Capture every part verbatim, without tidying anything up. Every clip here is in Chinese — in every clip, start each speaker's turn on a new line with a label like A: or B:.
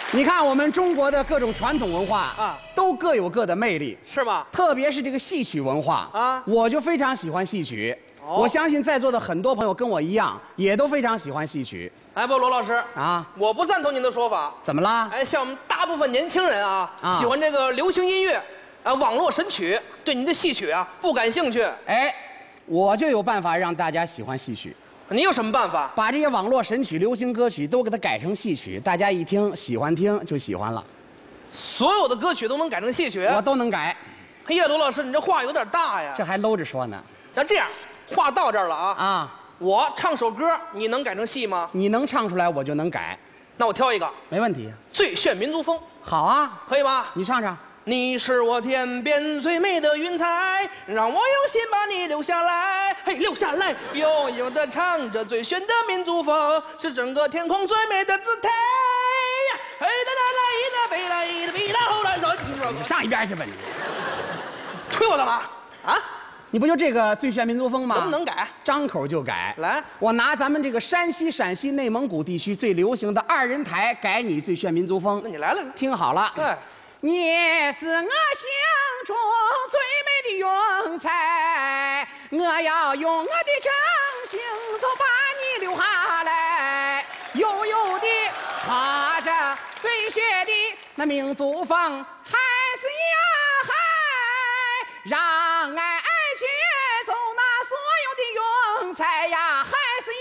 A: 你看我们中国的各种传统文化啊，都各有各的魅力，
B: 是吗？
A: 特别是这个戏曲文化
B: 啊，
A: 我就非常喜欢戏曲。哦、我相信在座的很多朋友跟我一样，也都非常喜欢戏曲。
B: 哎，不，罗老师
A: 啊，
B: 我不赞同您的说法。
A: 怎么啦？
B: 哎，像我们大部分年轻人啊，
A: 啊
B: 喜欢这个流行音乐，啊，网络神曲，对您的戏曲啊不感兴趣。
A: 哎，我就有办法让大家喜欢戏曲。
B: 你有什么办法？
A: 把这些网络神曲、流行歌曲都给它改成戏曲，大家一听喜欢听就喜欢了。
B: 所有的歌曲都能改成戏曲？
A: 我都能改。
B: 哎呀，罗老师，你这话有点大呀。
A: 这还搂着说呢。
B: 那这样，话到这儿了啊。
A: 啊，
B: 我唱首歌，你能改成戏吗？
A: 你能唱出来，我就能改。
B: 那我挑一个。
A: 没问题。
B: 最炫民族风。好啊，可以吧？
A: 你唱唱。
B: 你是我天边最美的云彩，让我用心把你留下来，嘿，留下来，悠悠地唱着最炫的民族风，是整个天空最美的姿态呀！嘿哒哒哒，一哒贝啦一哒贝啦后来走，
A: 你上一边去吧你！
B: 推我干嘛？啊？
A: 你不就这个最炫民族风吗？
B: 能不能改？张
A: 口就改。
B: 来，
A: 我拿咱们这个山西、陕西、内蒙古地区最流行的二人台改你最炫民族风。
B: 那你来了，
A: 听好了。
B: 对。
A: 你是我心中最美的云彩，我要用我的真心就把你留下来，悠悠地唱着最炫的那民族风，还是呀嗨，让爱去走那所有的云彩呀，还是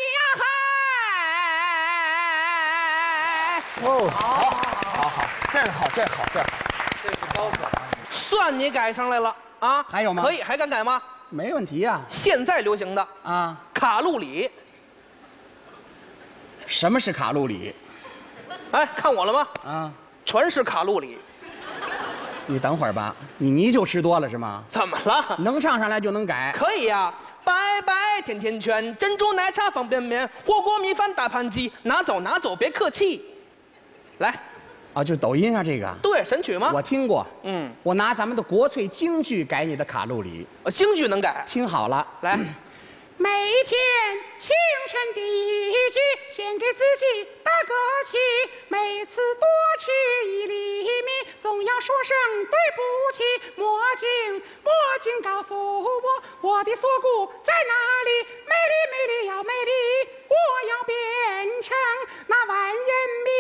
A: 呀嗨。
B: 哦，好，好，好，这个好，这个好，这个好。 这是高科，算你改上来了啊！
A: 还有吗？
B: 可以，还敢改吗？
A: 没问题呀、啊。
B: 现在流行的
A: 啊，
B: 卡路里。
A: 什么是卡路里？
B: 哎，看我了吗？
A: 啊，
B: 全是卡路里。
A: 你等会儿吧，你泥就吃多了是吗？
B: 怎么了？
A: 能唱上来就能改？
B: 可以呀、啊！拜拜甜甜圈，珍珠奶茶方便面，火锅米饭大盘鸡，拿走拿走，别客气。来。
A: 啊，就是抖音上这个，
B: 对，神曲吗？
A: 我听过。
B: 嗯，
A: 我拿咱们的国粹京剧改你的卡路里。
B: 呃，京剧能改。
A: 听好了，
B: 来。
C: 每天清晨第一句，先给自己打个气。每次多吃一粒米，总要说声对不起。魔镜，魔镜告诉我，我的锁骨在哪里？美丽，美丽要美丽，我要变成那万人迷。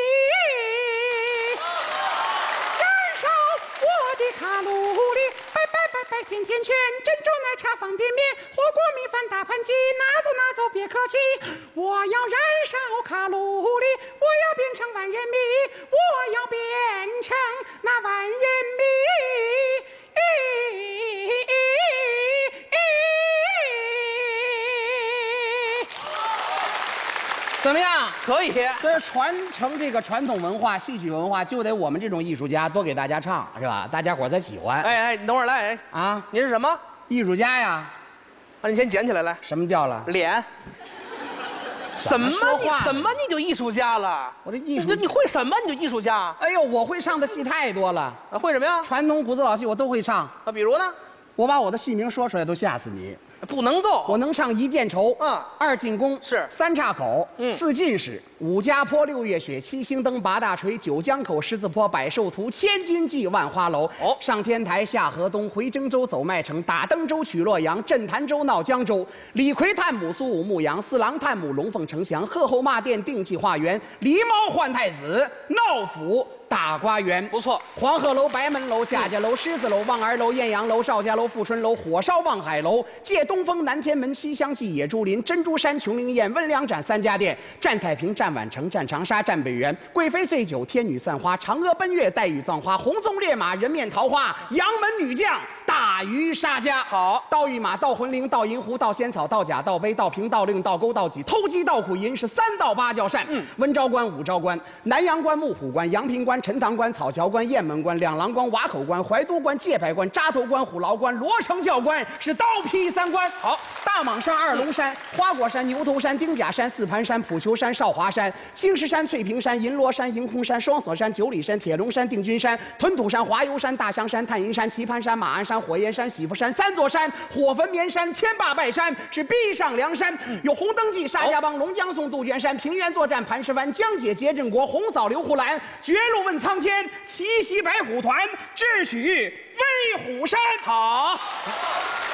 C: 我的卡路里，拜拜拜拜甜甜圈，珍珠奶茶方便面，火锅米饭大盘鸡，拿走拿走别客气。我要燃烧卡路里，我要变成万人迷，我要变成那万人迷。
A: 怎么样？
B: 可以。
A: 所以传承这个传统文化、戏曲文化，就得我们这种艺术家多给大家唱，是吧？大家伙才喜欢。
B: 哎哎，你等会儿来。哎
A: 啊，
B: 您是什么？
A: 艺术家呀。
B: 啊，你先捡起来来。
A: 什么掉了？
B: 脸。什么你什么你就艺术家了？
A: 我这艺术，
B: 这你会什么你就艺术家？
A: 哎呦，我会唱的戏太多了。
B: 啊，会什么呀？
A: 传统古字老戏我都会唱。
B: 啊，比如呢？
A: 我把我的戏名说出来都吓死你。
B: 不能够，
A: 我能唱一箭愁，
B: 嗯，
A: 二进宫
B: 是
A: 三岔口，
B: 嗯，
A: 四进士，五家坡，六月雪，七星灯，八大锤，九江口，十字坡，百寿图，千金记，万花楼。哦，上天台，下河东，回征州，走麦城，打登州，取洛阳，镇潭州，闹江州。李逵探母，苏武牧羊，四郎探母，龙凤呈祥，鹤后骂店，定计化缘，狸猫换太子，闹府。 大瓜园
B: 不错，
A: 黄鹤楼、白门楼、贾家楼、狮子楼、望儿楼、艳阳楼、邵家楼、富春楼、火烧望海楼、借东风、南天门、西厢戏、野猪林、珍珠山、琼林宴、温良盏三家店，占太平、占宛城、占长沙、占北园，贵妃醉酒、天女散花、嫦娥奔月、黛玉葬花、红鬃烈马、人面桃花、杨门女将、大鱼杀家。
B: 好，
A: 盗御马、盗魂铃、盗银狐、盗仙草、盗甲、盗碑、盗瓶、盗令、盗钩、盗戟、偷鸡、盗苦银是三道八角扇。嗯，温昭关、武昭关、南阳关、木虎关、阳平关、陈塘关、草桥关、雁门关、两廊关、瓦口关、怀都关、界牌关、扎头关、虎牢关、罗城教关是刀劈三关。好，大蟒山、二龙山、花果山、牛头山、丁甲山、四盘山、普丘山、少华山、青石山、翠屏山、银罗山、迎空山、双锁山、九里山、铁龙山、定军山、屯土山、华油山、大香山、探阴山、棋盘山、马鞍山、火焰山、喜福山三座山，火焚绵山、天霸拜山是逼上梁山，有红灯记、沙家浜、龙江松、杜鹃山、平原作战、磐石湾、江姐结镇国、红嫂刘胡兰、绝路问苍天，奇袭白虎团，智取威虎山。
B: 好。